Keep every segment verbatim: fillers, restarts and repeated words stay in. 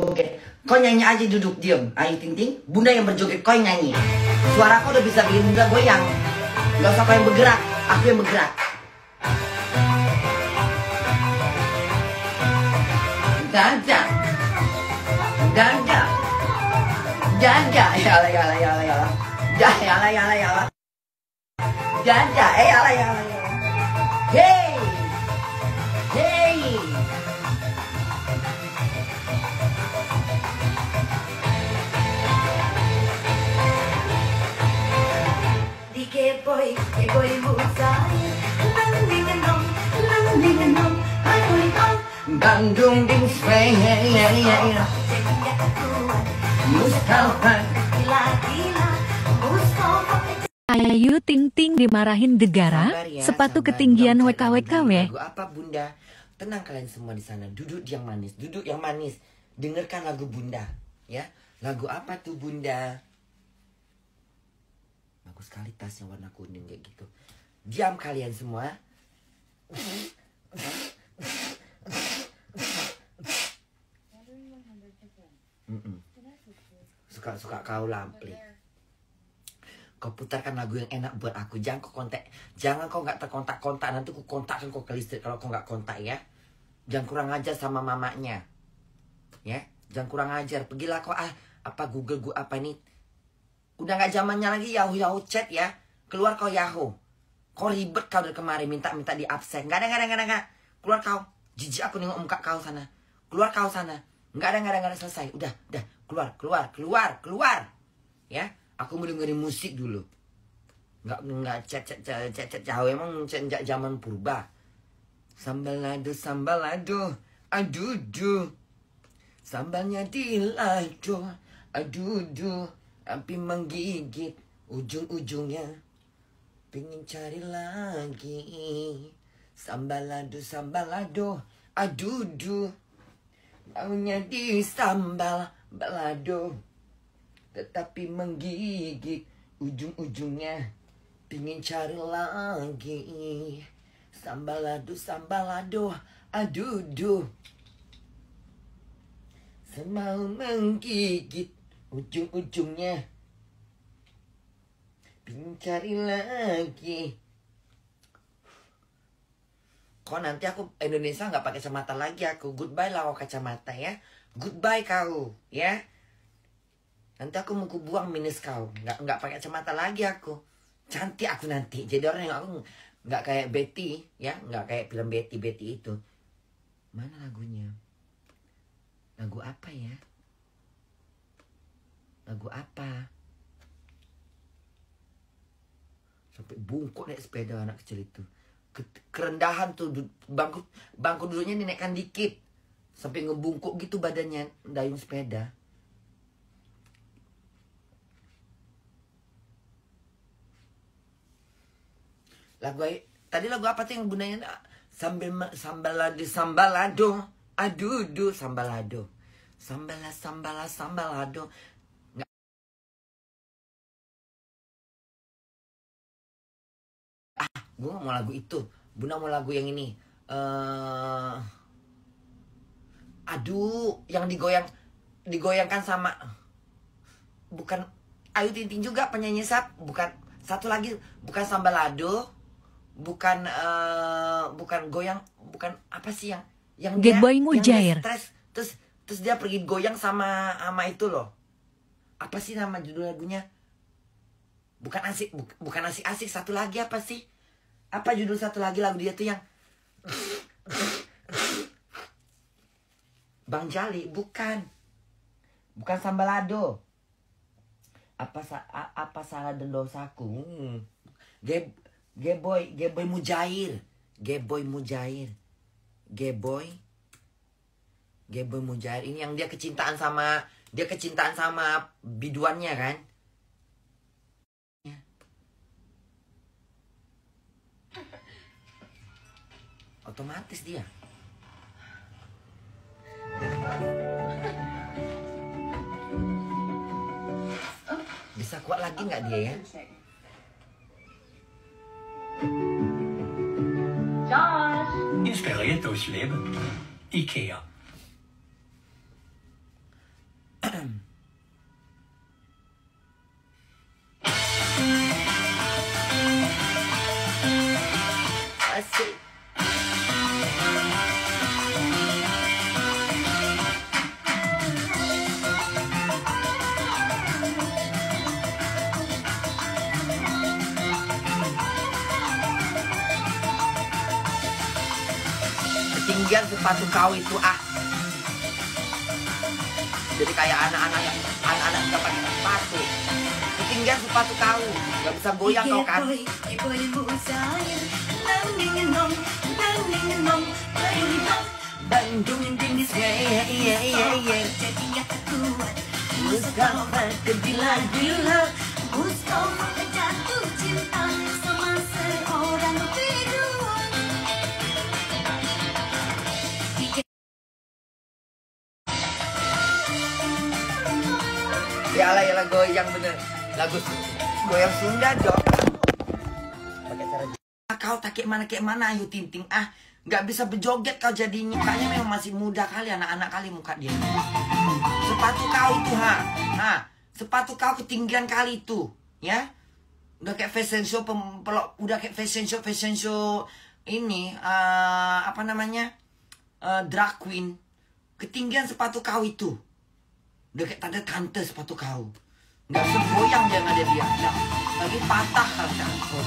joget. Kau nyanyi aja duduk diam. Ayo Ting Ting, bunda yang berjoget, kau yang nyanyi. Suara kau udah bisa bikin bunda goyang. Gak usah kau yang bergerak, aku yang bergerak. Dada, dada, dada, yala yala yala yala, dah yala yala yala, dada, eh yala yala yala, hey, hey. Di kepoy, kepoy musai, landingan, landingan, ayoy kau. Bandung ding swing, Mustafa, gila-gila, Mustafa. Ayu Ting Ting dimarahin Gegara, ya, sepatu sabar, ketinggian W dong, K W K W. lagu apa bunda? Tenang kalian semua di sana, duduk yang manis, duduk yang manis. Dengarkan lagu bunda, ya. Lagu apa tuh bunda? Bagus sekali tasnya warna kuning kayak gitu. Diam kalian semua. Mm-mm. Suka-suka kau lampli. Kau putarkan lagu yang enak buat aku. Jangan kau kontak. Jangan kau nggak terkontak-kontak. Nanti aku kontakkan kau ke listrik kalau kau nggak kontak ya. Jangan kurang ajar sama mamanya. Ya, jangan kurang ajar. Pergilah kau ah apa Google gua apa ini. Udah nggak zamannya lagi Yahoo Yahoo chat ya. Keluar kau Yahoo. Kau ribet kau dari kemarin minta-minta di absen. Nggak ada nggak ada nggak ada. Keluar kau. Jijik aku nengok muka kau sana. Keluar kau sana. Nggak ada nggak ada nggak ada selesai. Udah udah keluar keluar keluar keluar. Ya. Aku mau dengerin musik dulu. Nggak nggak chat chat chat chat chat jauh emang chat zaman purba. Sambal lado sambal lado, aduh duh. Sambalnya dilado, aduh duh. Api menggigit ujung-ujungnya. Pengen cari lagi. Sambal lado sambal lado, aduh duh. Maunya di sambal balado. Tetapi menggigit ujung-ujungnya. Pingin cari lagi. Sambal lado, sambal lado, aduh duh. Semau menggigit ujung-ujungnya. Pingin cari lagi. Kok nanti aku Indonesia nggak pakai kacamata lagi aku. Goodbye lah kacamata ya. Goodbye kau ya. Nanti aku mau kubuang minus kau. Nggak nggak pakai kacamata lagi aku. Cantik aku nanti. Jadi orang yang aku nggak kayak Betty ya. Nggak kayak film Betty Betty itu. Mana lagunya? Lagu apa ya? Lagu apa? Sampai bungkuk naik sepeda anak kecil itu. Kerendahan tuh bangku bangku duduknya dinaikkan dikit. Sampai ngebungkuk gitu badannya dayung sepeda. Lagu tadi lagu apa tuh yang bundanya sambil sambal lado sambal lado aduh duh sambal lado sambala sambala sambal lado. Nggak. Ah gue gak mau lagu itu. Bunda mau lagu yang ini uh, aduh yang digoyang digoyangkan sama bukan Ayu Ting Ting juga penyanyi sap. Bukan satu lagi bukan sambal lado. Bukan uh, bukan goyang, bukan apa sih yang yang dia, Getboy yang Mujair. dia stres, terus terus dia pergi goyang sama sama itu loh. Apa sih nama judul lagunya? Bukan asik, bu, bukan asik-asik. Satu lagi apa sih? Apa judul satu lagi lagu dia tuh yang Bang Jali, bukan. Bukan Sambalado. Apa apa salah dan dosaku? Hmm. Ge Geboy, Geboy Mujair. Geboy Mujair. Geboy. Geboy Mujair. Ini yang dia kecintaan sama dia kecintaan sama biduannya kan? Otomatis dia. Bisa kuat lagi nggak dia ya? Inspireret durchs Leben. Ikea. Asik. Ketinggian sepatu kau itu ah. Jadi kayak anak-anak anak-anak nggak pakai sepatu. Ketinggian sepatu kau, nggak bisa goyang kau kan? Bandung dingin ya ya ya ya. Mustafa tergila-gila, Mustafa jatuh cinta sama seorang bidadari. Ya lah ya lah goyang bener. Lagu goyang Sunda dong. Pakai cara kau tak kayak mana kayak mana ayo Tinting ah. Nggak bisa berjoget kau jadinya. Kayaknya memang masih muda kali anak-anak kali muka dia. Sepatu kau itu ha. Ha. Sepatu kau ketinggian kali itu, ya. Udah kayak fashion show pempelok, udah kayak fashion show fashion show ini uh, apa namanya? Uh, drag queen. Ketinggian sepatu kau itu. Udah kayak tanda tante sepatu kau. Nggak bisa goyang dia nggak ada dia. Nggak. Lagi patah kalau kau.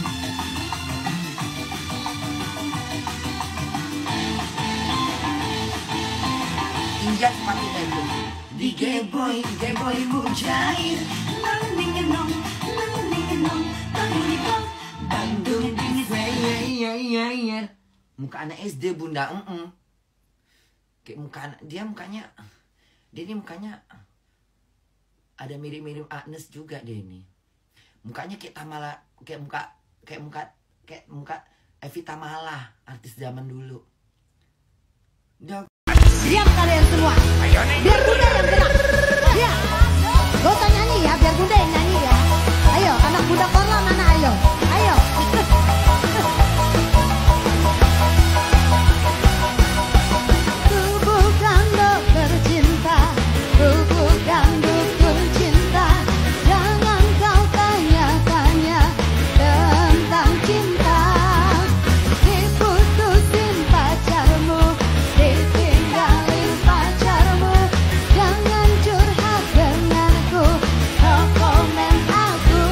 Ketinggian sepatunya itu. Di gay boy, gay boy mujair. Nang-ning-nong, nang-ning-nong, nang-ning-nong. Bandung dingin ya ya ya ya. Muka anak S D bunda, mm -mm. Kayak muka anak dia mukanya, dia ini mukanya ada mirip-mirip Agnes juga dia ini. Mukanya kayak Tamala, kayak muka kayak muka kayak muka Evie Tamala, artis zaman dulu. Dia Diam kalian semua. Biar Bunda yang gerak. Ya. Gak usah nyanyi ya, biar Bunda yang nyanyi ya. Ayo, anak Bunda Korla mana ayo. Ayo. Ku bukan dokter cinta, ku bukan dukun cinta. Jangan kau tanya-tanya tentang cinta. Diputusin pacarmu, ditinggalin pacarmu. Jangan curhat denganku, no comment aku.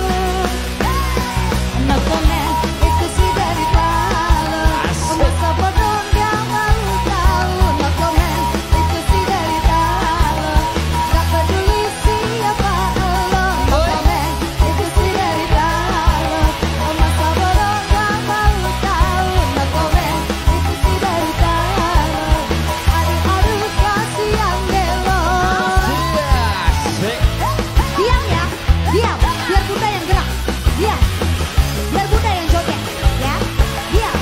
No comment, itu sih dari talu. Masa bodoh gak mau tahu. No comment, itu sih dari talu. Gak peduli siapa lo. No comment, itu sih dari talu. Masa bodoh gak mau tahu. No comment, itu sih dari talu. Aduh-aduh kasihan deh lo. Diam ya, diam. Biar Bunda yang gerak. Diam. Biar Bunda yang joget. Ya, diam.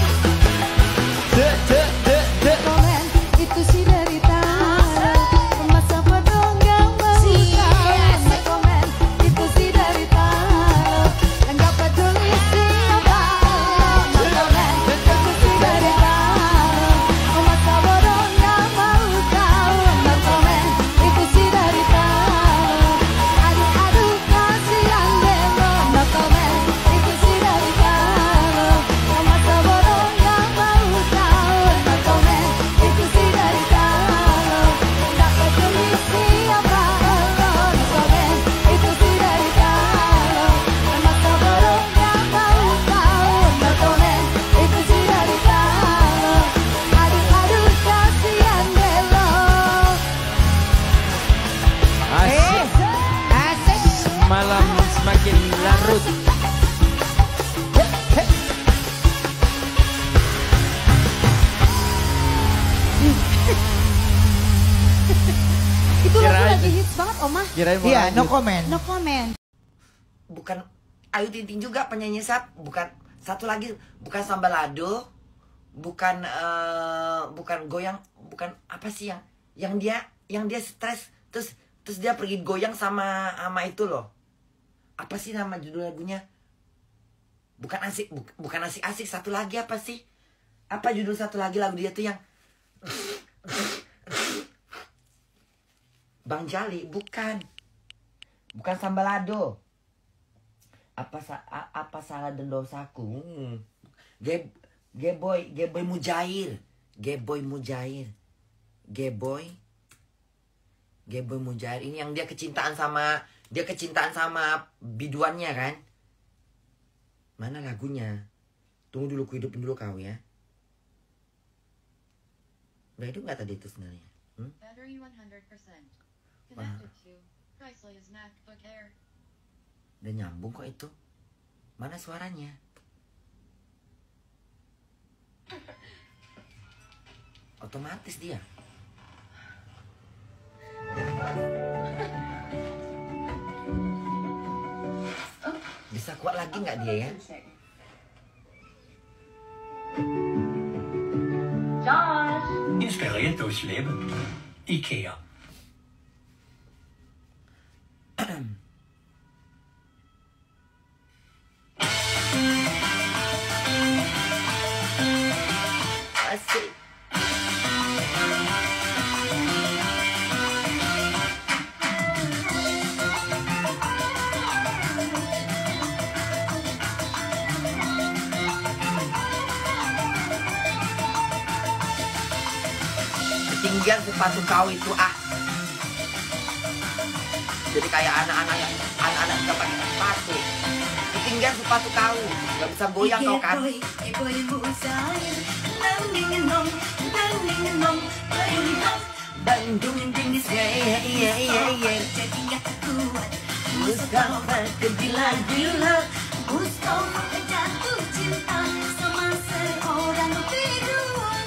Komen itu sih dari tahu. Masa bodoh gak mau tahu. Komen itu sih dari tahu. Gak peduli siapa lo. Komen itu sih dari tahu. Masa bodoh gak mau tahu. Komen itu sih dari tahu. Aduh-aduh kasihan deh lo. Komen itu sih dari tahu. Masa bodoh gak mau tahu. Komen itu sih dari tahu. Gak peduli siapa lo. Komen itu sih dari tahu. Masa bodoh gak mau tahu. Komen itu sih dari tahu. Aduh-aduh kasihan deh lo. Asik. Asik. Malam semakin larut. Itu lagu Kirain- lagi hits banget Oma. Kirain mau Iya, no lanjut. comment. No comment. bukan Ayu Ting Ting juga penyanyi sap, bukan satu lagi bukan Sambalado, bukan eh, bukan goyang, bukan apa sih yang yang dia yang dia stres terus terus dia pergi goyang sama sama itu loh. Apa sih nama judul lagunya? Bukan asik, bu- bukan asik-asik, satu lagi apa sih? Apa judul satu lagi lagu dia tuh yang Bang Jali, bukan. Bukan sambalado. Apa sa apa salah dan dosaku? Hmm. Ge Geboy, Geboy Mujair. Geboy Mujair. Geboy. Geboy Mujair. Ini yang dia kecintaan sama dia kecintaan sama biduannya kan? Mana lagunya? Tunggu dulu, ku hidupin dulu kau ya. Udah hidup nggak tadi itu sebenarnya? Hmm? Battery one hundred percent. Wah. Connected to Priceless MacBook Air. Udah nyambung kok itu. Mana suaranya? Otomatis dia. Bisa kuat lagi nggak dia ya? Inspireret durch Leben. IKEA. Asik. Ketinggian sepatu kau itu ah. Jadi kayak anak-anak yang anak-anak nggak pakai sepatu. Ketinggian sepatu kau, nggak bisa goyang kau kan? Bandung dingin ya ya ya ya. Mustafa gila-gila. Mustafa jatuh cinta sama seorang biduan.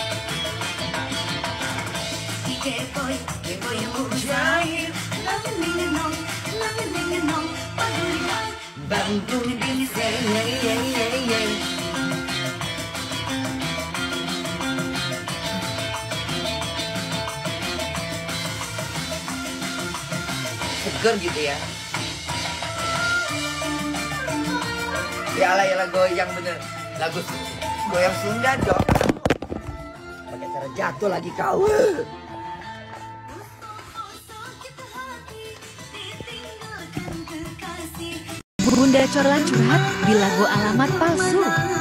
Geboy, geboy mujair. Lang-ling-nong, lang-ling-nong, padulian. Bandung dingin ya ya ya ya. Seger gitu ya. Ya lah ya lah goyang bener. Lagu goyang Sunda dong. Pakai cara jatuh lagi kau. Bunda Corla curhat di lagu Alamat Palsu.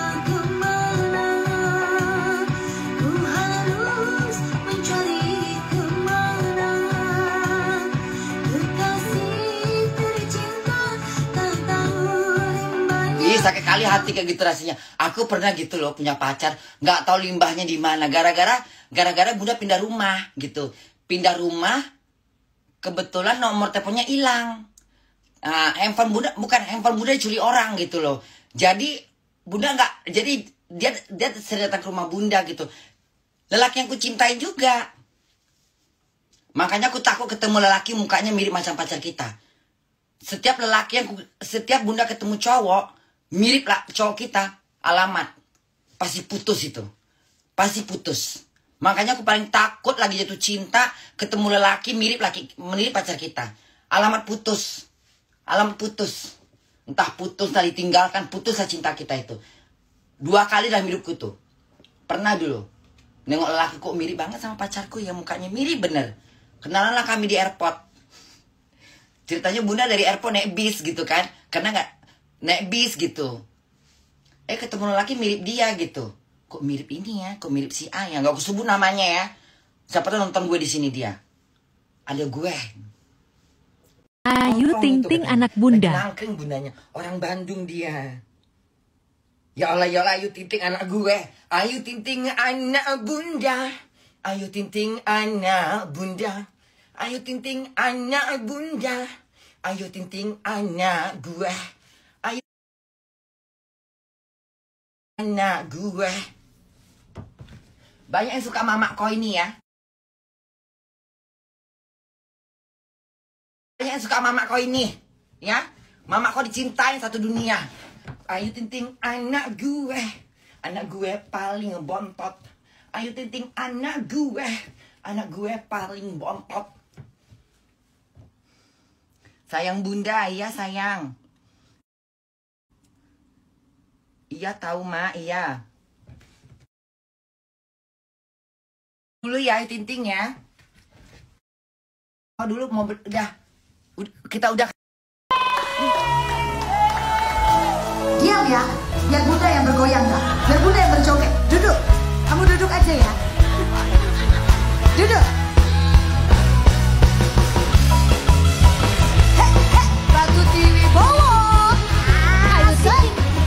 Ih, sakit kali hati kayak gitu rasanya. Aku pernah gitu loh punya pacar, nggak tahu limbahnya di mana. Gara-gara gara-gara Bunda pindah rumah gitu. Pindah rumah, kebetulan nomor teleponnya hilang. Nah, handphone Bunda bukan handphone Bunda dicuri orang gitu loh. Jadi Bunda nggak, jadi dia dia sering datang ke rumah Bunda gitu. Lelaki yang ku cintain juga. Makanya aku takut ketemu lelaki mukanya mirip macam pacar kita. Setiap lelaki yang ku, setiap Bunda ketemu cowok mirip lah cowok kita, alamat pasti putus itu, pasti putus. Makanya aku paling takut lagi jatuh cinta ketemu lelaki mirip laki mirip pacar kita, alamat putus. Alam putus. Entah putus, entah ditinggalkan, putus lah cinta kita itu. Dua kali dalam hidupku tuh. Pernah dulu. Nengok lelaki kok mirip banget sama pacarku ya, mukanya mirip bener. Kenalan lah kami di airport. Ceritanya Bunda dari airport naik bis gitu kan. Karena gak naik bis gitu. Eh ketemu lelaki mirip dia gitu. Kok mirip ini ya, kok mirip si A ya. Gak aku sebut namanya ya. Siapa tuh nonton gue di sini dia. Ada gue. Ayu Ting Ting anak Bunda. Nangkring bundanya. Orang Bandung dia. Ya Allah, ya Allah, Ayu Ting Ting anak gue. Ayu Ting Ting anak Bunda. Ayu Ting Ting anak Bunda. Ayu Ting Ting anak Bunda. Ayu Ting Ting anak gue. Ayu anak gue. Banyak yang suka mamak kau ini ya. Yang suka mamak kau ini, ya, mamak kau dicintain satu dunia. Ayu Ting Ting anak gue, anak gue paling bontot. Ayu Ting Ting anak gue, anak gue paling bontot. Sayang Bunda, iya sayang. Iya tahu mak, iya. Dulu ya Ayu Ting Ting ya. dulu mau ber- udah Ud- kita udah Diam ya, biar Bunda yang bergoyang kak. Biar Bunda yang berjoget. Duduk, kamu duduk aja ya. Duduk. Hei, hei, Ratu Tiwi Bowo. Ayo say.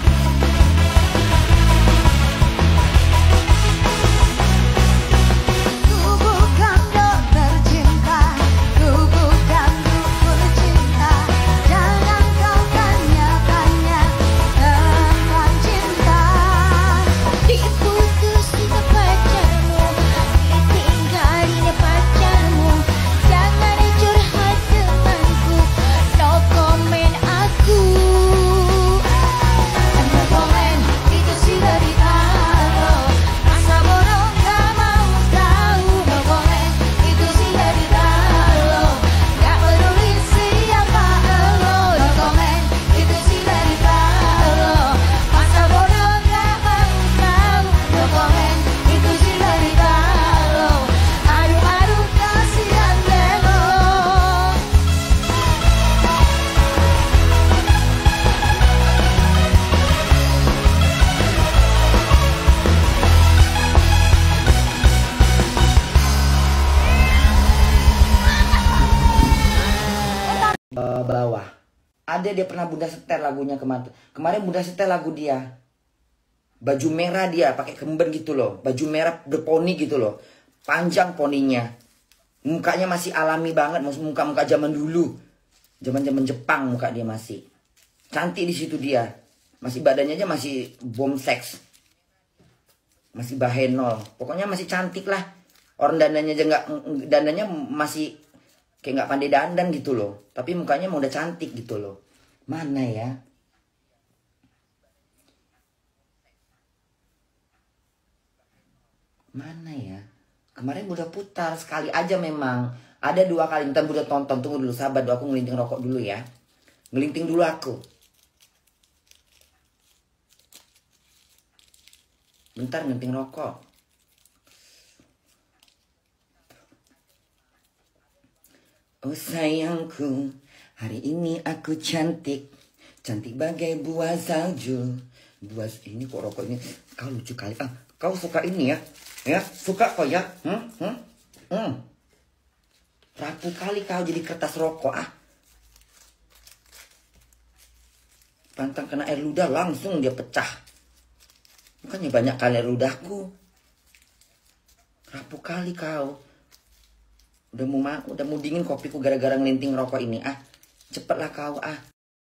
Ku bukan dokter cinta, ku bukan dukun cinta. Jangan kau tanya-tanya tentang cinta. Diputusin pacarmu, ditinggalin pacarmu. Jangan curhat denganku, no comment aku. No comment, itu sih derita lo. Masa bodoh gak mau tahu. No comment, itu sih derita lo. Gak peduli siapa lo. No comment, itu sih derita lo. Masa bodoh gak mau tahu. No comment, itu sih derita lo. Aduh aduh kasihan deh lo. bawah bawah. Ada dia pernah Bunda setel lagunya kemarin. Kemarin Bunda setel lagu dia. Baju merah dia pakai kemben gitu loh. Baju merah berponi gitu loh. Panjang poninya. Mukanya masih alami banget, muka-muka zaman dulu. Zaman-zaman Jepang muka dia masih. Cantik di situ dia. Masih badannya aja masih bom seks. Masih bahenol. Pokoknya masih cantik lah. Orang dandannya aja nggak, dandannya masih kayak nggak pandai dandan gitu loh. Tapi mukanya mau udah cantik gitu loh. Mana ya? Mana ya? Kemarin udah putar sekali aja memang. Ada dua kali. Ntar udah tonton. Tunggu dulu sabar. Aku ngelinting rokok dulu ya. Ngelinting dulu aku. Bentar ngelinting rokok. Oh sayangku, hari ini aku cantik. Cantik bagai buah salju. Buah ini kok rokok ini. Kau lucu kali. Ah, kau suka ini ya? Ya, suka kok ya? Hmm? Hmm? Hmm. Rapuh kali kau jadi kertas rokok ah. Pantang kena air ludah langsung dia pecah. Bukannya banyak kali air ludahku. Rapuh kali kau. Udah mau udah mau dingin kopiku gara-gara ngelinting rokok ini ah. Cepatlah kau ah.